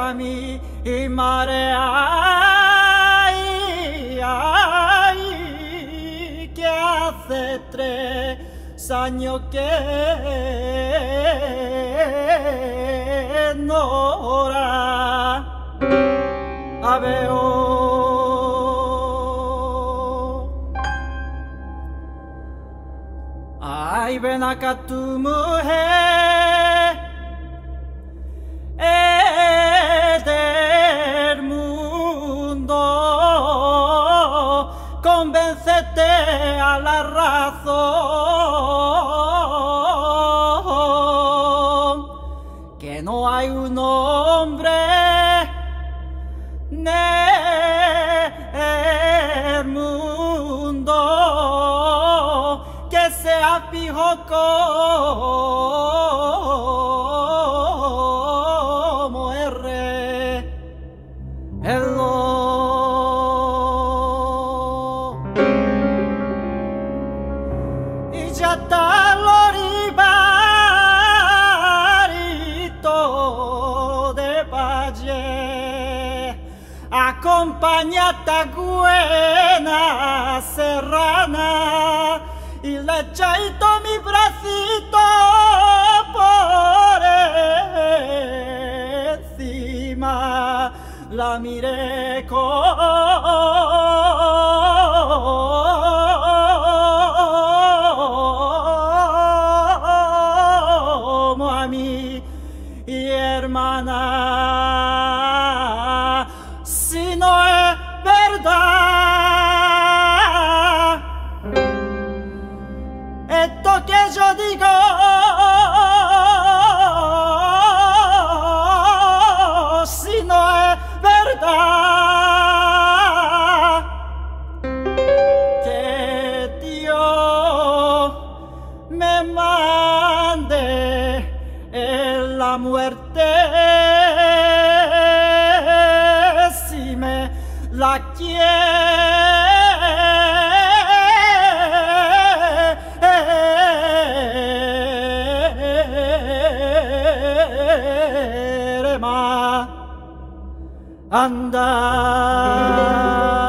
a mi marea, que hace 3 años que no la veo. Ay, ven acá tu mujer del mundo, convéncete a la razón que no hay un hombre en el mundo que sea fijo como el reloj. Y ya está Loribarito de valle, acompañate a buena serrana y le echaito mi bracito por encima, la miré como a mi hermana. Si no es verdad esto que yo digo, si no es verdad que Dios me mande en la muerte, si me la quiere más andar.